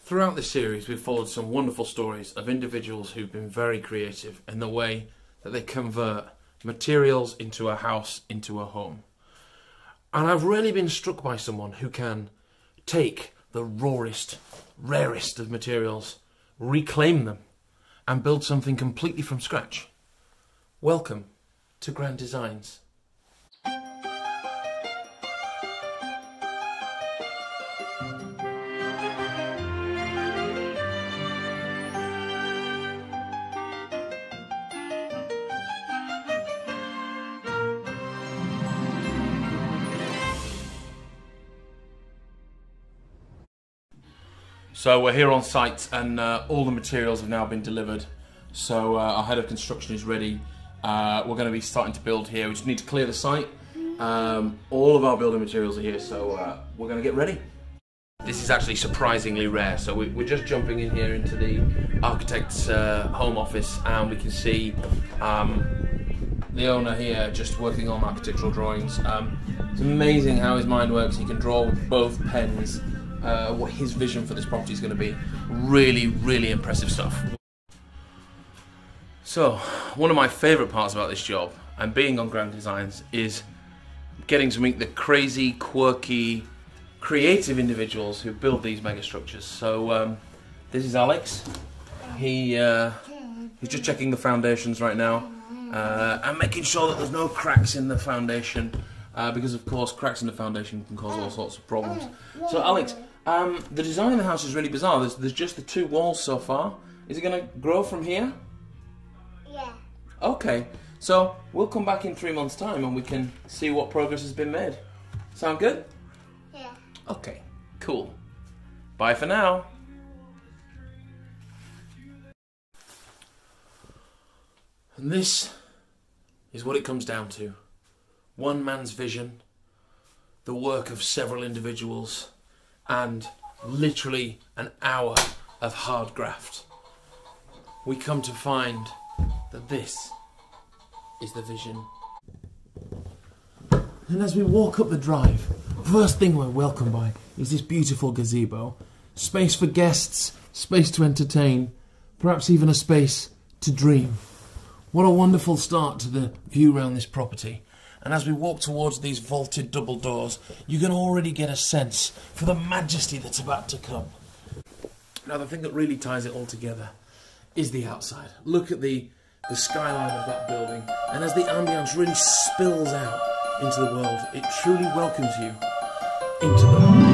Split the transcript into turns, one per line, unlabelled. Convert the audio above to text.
Throughout this series, we've followed some wonderful stories of individuals who've been very creative in the way that they convert materials into a house, into a home. And I've really been struck by someone who can take the rawest, rarest of materials, reclaim them, and build something completely from scratch. Welcome to Grand Designs. So we're here on site and all the materials have now been delivered. So our head of construction is ready. We're going to be starting to build here. We just need to clear the site. All of our building materials are here, so we're going to get ready. This is actually surprisingly rare. So we're just jumping in here into the architect's home office, and we can see the owner here just working on architectural drawings. It's amazing how his mind works. He can draw with both pens. What his vision for this property is going to be. Really, really impressive stuff. So, one of my favourite parts about this job and being on Grand Designs is getting to meet the crazy, quirky, creative individuals who build these mega structures. So, this is Alex. He's just checking the foundations right now and making sure that there's no cracks in the foundation. Because of course cracks in the foundation can cause all sorts of problems. So Alex, the design of the house is really bizarre. There's just the two walls so far. Is it going to grow from here?
Yeah.
Okay, so we'll come back in 3 months' time and we can see what progress has been made. Sound good?
Yeah.
Okay, cool. Bye for now. And this is what it comes down to. One man's vision, the work of several individuals, and literally an hour of hard graft. We come to find that this is the vision. And as we walk up the drive, first thing we're welcomed by is this beautiful gazebo. Space for guests, space to entertain, perhaps even a space to dream. What a wonderful start to the view around this property. And as we walk towards these vaulted double doors, you can already get a sense for the majesty that's about to come. Now, the thing that really ties it all together is the outside. Look at the skyline of that building, and as the ambience really spills out into the world, it truly welcomes you into the